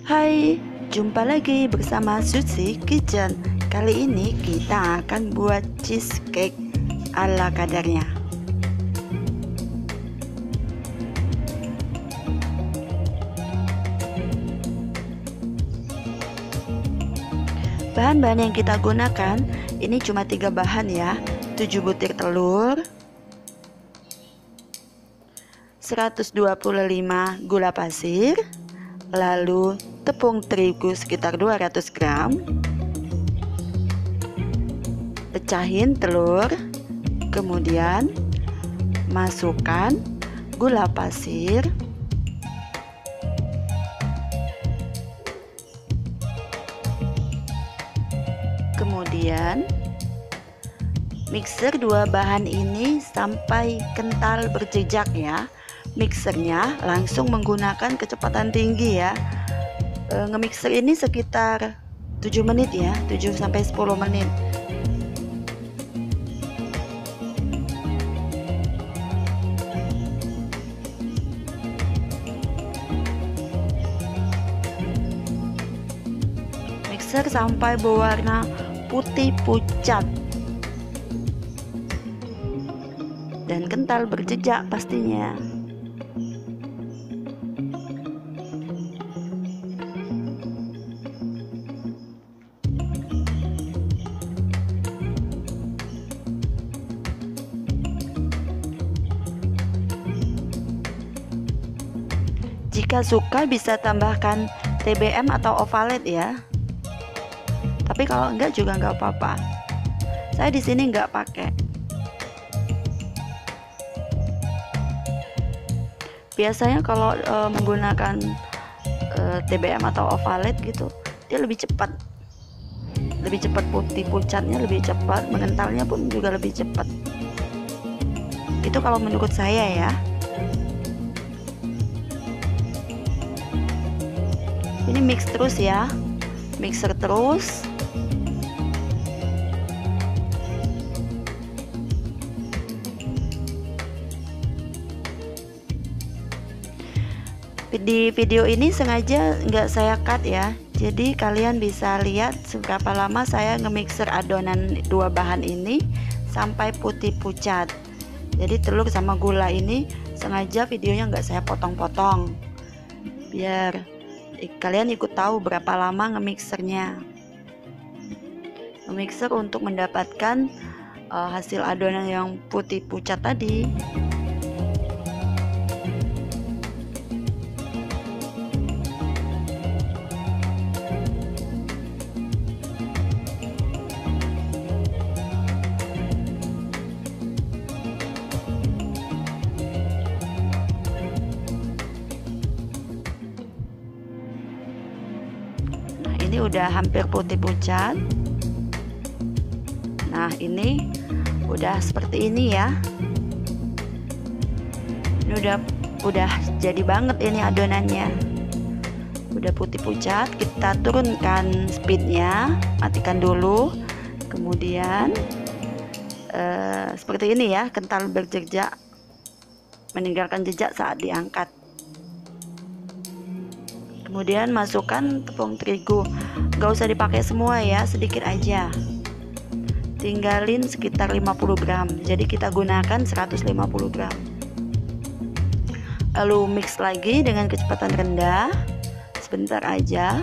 Hai, jumpa lagi bersama Suci Kitchen. Kali ini kita akan buat cheesecake ala kadarnya. Bahan-bahan yang kita gunakan ini cuma 3 bahan ya. 7 butir telur, 125 gula pasir, lalu tepung terigu sekitar 200 gram. Pecahin telur, kemudian masukkan gula pasir, kemudian mixer dua bahan ini sampai kental berjejak ya. Mixernya langsung menggunakan kecepatan tinggi ya. Ngemixer ini sekitar 7 menit ya, 7 sampai 10 menit. Mixer sampai berwarna putih pucat dan kental berjejak pastinya. Jika suka bisa tambahkan TBM atau ovalet ya. Tapi kalau enggak juga enggak apa-apa. Saya di sini enggak pakai. Biasanya kalau menggunakan TBM atau ovalet gitu, dia lebih cepat. Lebih cepat putih pucatnya lebih cepat, mengentalnya pun juga lebih cepat. Itu kalau menurut saya ya. Ini mix terus ya, mixer terus. Di video ini sengaja nggak saya cut ya, jadi kalian bisa lihat seberapa lama saya ngemixer adonan dua bahan ini sampai putih pucat. Jadi telur sama gula ini sengaja videonya nggak saya potong-potong, biar kalian ikut tahu berapa lama ngemixernya. Ngemixer untuk mendapatkan hasil adonan yang putih pucat tadi. Ini udah hampir putih pucat. Nah ini udah seperti ini ya. Ini udah jadi banget ini adonannya. Udah putih pucat. Kita turunkan speednya, matikan dulu. Kemudian seperti ini ya, kental berjejak, meninggalkan jejak saat diangkat. Kemudian masukkan tepung terigu. Gak usah dipakai semua ya, sedikit aja. Tinggalin sekitar 50 gram. Jadi kita gunakan 150 gram. Lalu mix lagi dengan kecepatan rendah. Sebentar aja.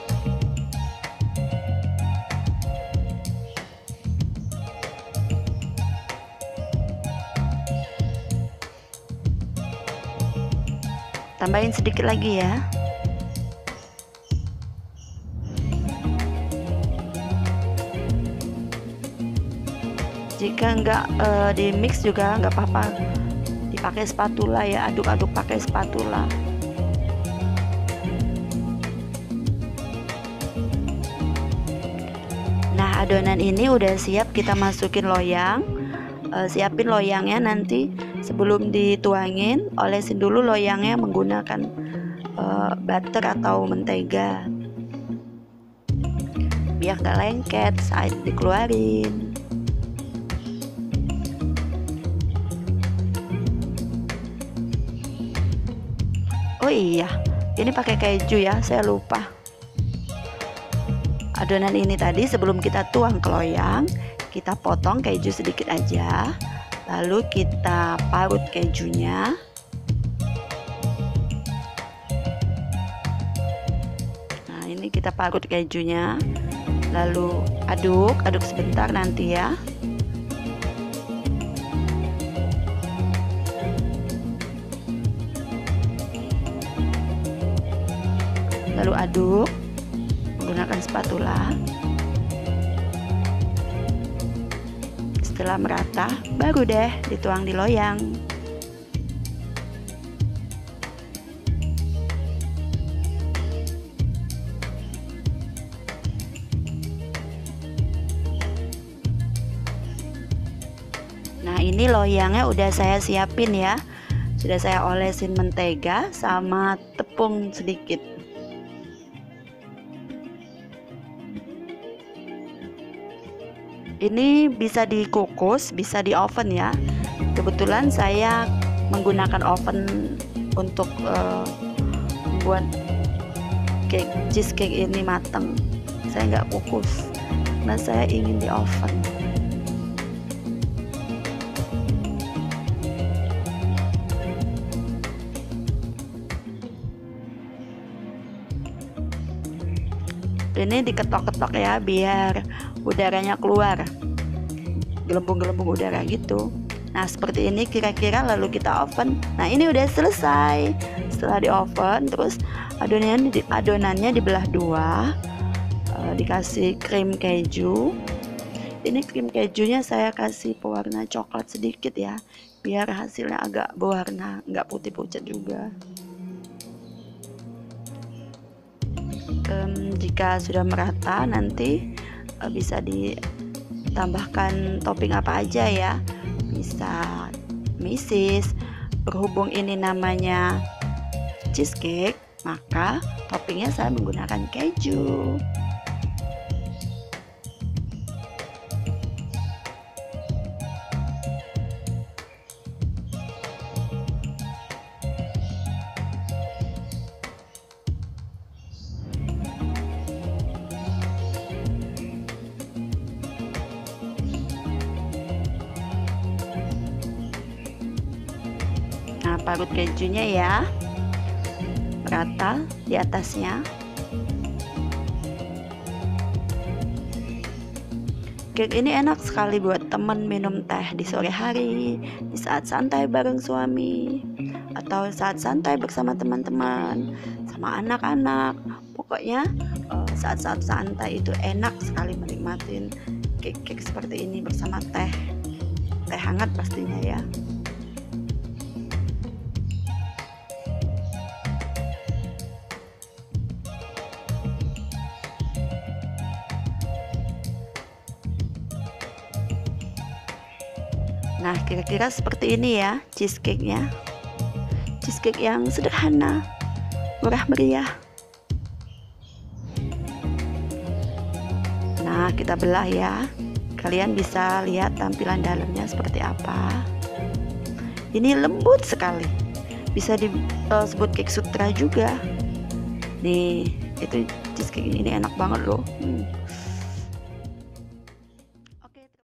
Tambahin sedikit lagi ya. Jika enggak di mix juga enggak apa-apa, dipakai spatula ya, aduk-aduk pakai spatula. Nah adonan ini udah siap kita masukin loyang. Siapin loyangnya nanti sebelum dituangin, olesin dulu loyangnya menggunakan butter atau mentega biar gak lengket saat dikeluarin. Oh iya, Ini pakai keju ya, saya lupa. Adonan ini tadi sebelum kita tuang ke loyang, kita potong keju sedikit aja, lalu kita parut kejunya. Nah, ini kita parut kejunya, lalu aduk sebentar nanti ya. Lalu aduk menggunakan spatula. Setelah merata, baru deh dituang di loyang. Nah, ini loyangnya udah saya siapin ya. Sudah saya olesin mentega sama tepung sedikit. Ini bisa dikukus, bisa di oven ya. Kebetulan saya menggunakan oven untuk buat cheesecake ini matang. Saya nggak kukus, karena saya ingin di oven. Ini diketok-ketok ya, biar udaranya keluar, gelembung-gelembung udara gitu. Nah, seperti ini kira-kira, lalu kita oven. Nah, ini udah selesai. Setelah di oven, terus adonannya dibelah dua, dikasih krim keju. Ini krim kejunya saya kasih pewarna coklat sedikit ya, biar hasilnya agak berwarna, nggak putih pucat juga. Jika sudah merata, nanti bisa ditambahkan topping apa aja ya, bisa mesis. Berhubung ini namanya cheesecake, maka toppingnya saya menggunakan keju. Nah, parut kejunya ya rata di atasnya. Cake ini enak sekali buat temen minum teh di sore hari, di saat santai bareng suami, atau saat santai bersama teman-teman, sama anak-anak. Pokoknya saat-saat santai itu enak sekali menikmatin cake seperti ini bersama teh hangat pastinya ya. Nah, kira-kira seperti ini ya cheesecake-nya. Cheesecake yang sederhana, murah meriah. Nah, kita belah ya. Kalian bisa lihat tampilan dalamnya seperti apa. Ini lembut sekali. Bisa disebut cake sutra juga. Nih, itu cheesecake ini enak banget loh.